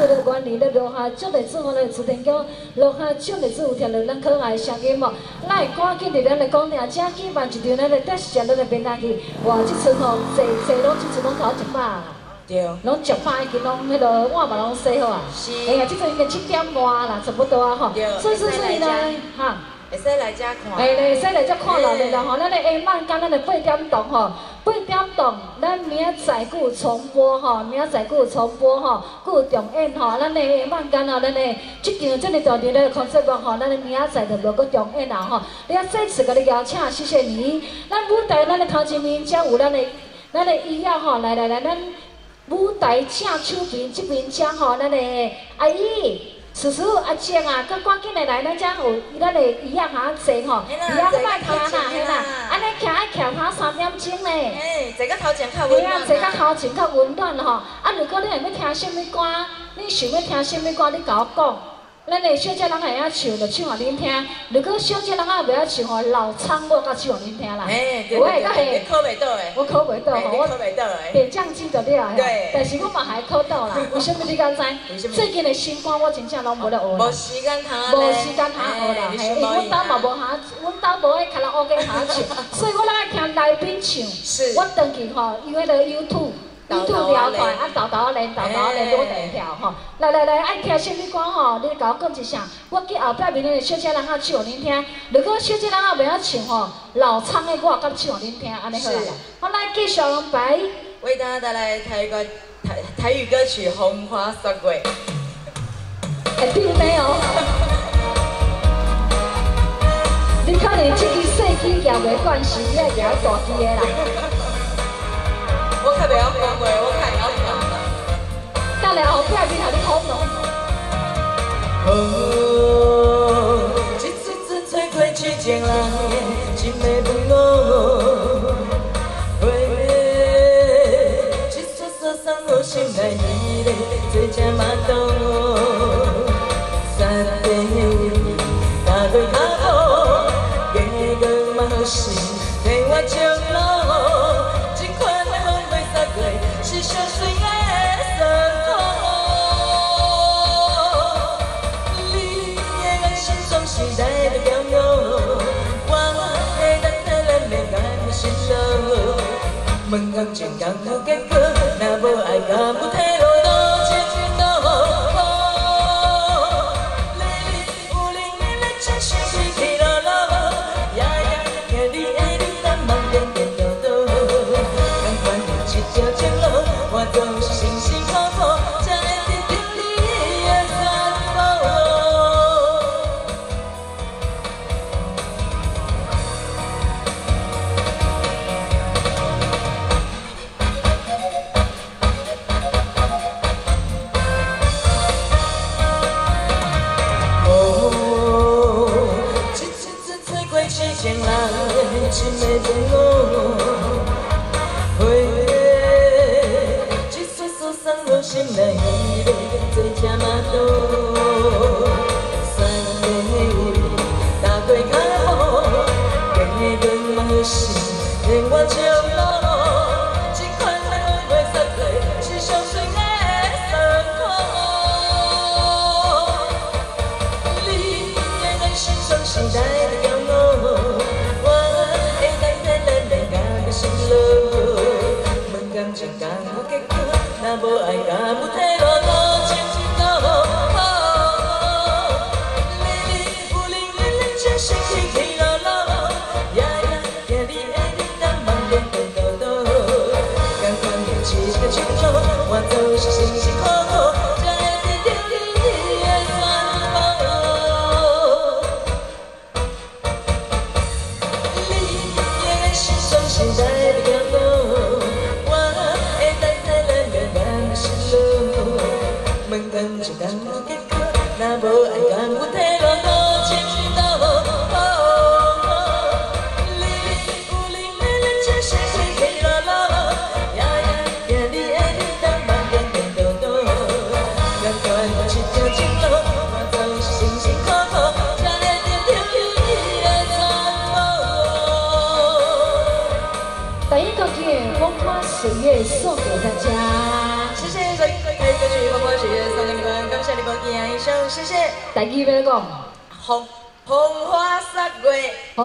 子咧原理咧落下足日子吼咧，朱天桥落下足日子有听到咱可爱声音哦，咱会赶紧伫咱来讲俩，正举办一场咱来特色咱来变下去，哇！即阵吼，坐拢即阵拢头100啦。 对， 拢100已经拢迄个碗嘛拢洗好啊。 是。 哎呀，即阵已经7点外啦，差不多啊吼。 对。 所以呢，哈。 会使来遮看。 哎，会使来遮看落嚟啦吼，咱的下晚间咱的8点档吼，8点档，咱明仔载佫有重播吼，明仔载佫有重播吼，佫有重演吼，咱的下晚间啊，咱的即场这么大场的concept吼，咱的明仔载就无佫重演啦吼。你啊，再次甲你邀请，谢谢你。咱舞台咱的头前面才有咱的医药吼，来，咱。 舞台正手边这边讲吼，咱的阿姨、叔叔、阿姐啊，佮赶紧的来，咱遮有咱的医药行坐吼，医药搁莫徛啦，嘿啦，安尼徛爱徛到3点钟呢。 嘿，坐到头前较温暖。 嘿啊，坐到头前较温暖吼。啊，如果你会要听什么歌，你想要听什么歌，你甲我讲。 咱的小姐人会晓唱，就唱互恁听。如果小姐人啊袂晓唱吼，老苍我甲唱互恁听啦。 嘿，对对对，你考袂到诶。 我考袂到吼，我考袂到诶。 点将机就了。 对。 但是我嘛还考到啦。为什么你敢知？最近的新歌我真正拢无咧学啦。 无时间通啊。 无时间通学啦，嘿，因为阮兜嘛无下，阮兜无迄卡拉 OK 下唱，所以我来听来宾唱。 是。 我登记吼，用迄个 YouTube 聊台，啊，豆豆练攞第一条吼。来，爱听什么歌吼？你甲我讲一声，我去后壁面的小姐人啊唱互恁听。如果小姐人啊袂晓唱吼，老苍的我敢唱互恁听，安尼好啦。好，来继续排。 为大家带来台语歌曲《红花雪月》。 会唱咩哦？你可能这支细机摇袂惯势，你爱摇大支的啦。 我较袂晓讲话，我较会晓唱啦。 等下后壁面互你哄咯。 哦，一阵阵吹过痴情人的心的温柔，一撮撮送我心内美丽，做这马东。三点有你，大对阿婆，月光嘛好心，陪我情路。 是上水的山口，你的眼神总是带着骄傲，我会等待咱的爱心路。问感情刚好结果，若无爱敢不退路，多情路。有灵的情绪起起落落，夜夜听你的你淡梦点点叨叨，敢管这一条情路。 我总是辛辛苦苦，才会得到你的赞美。哦，一阵阵吹过痴情人的心的温柔。 送我心内美丽，做这马路。三点有你，打过脚步，月光嘛好心，令我情路。这款的红花雪月，是上水的山口。你的眼神总是带着骄傲，我会等待咱的爱的心路。问感情刚好结果。 若无爱，敢不退路，多情路。有灵的情绪起起落落，夜夜听你的你淡梦点点叨叨。甘愿用一个情路，我总是辛辛苦苦，才会得到你的赞美。你的眼神总是带着骄傲。 问感情刚好结果，若无爱敢不退路，多情路。你有灵的情绪起起落落，夜夜听你的你淡梦点点叨叨。甘愿一条情路，我总是辛辛苦苦，才会得到你的赞美。 第一个剧《风花雪月》送给大家。 谢谢，所以歌曲《风花雪月》送给你们。 无惊以上，谢谢。 大家要讲。 红花洒月。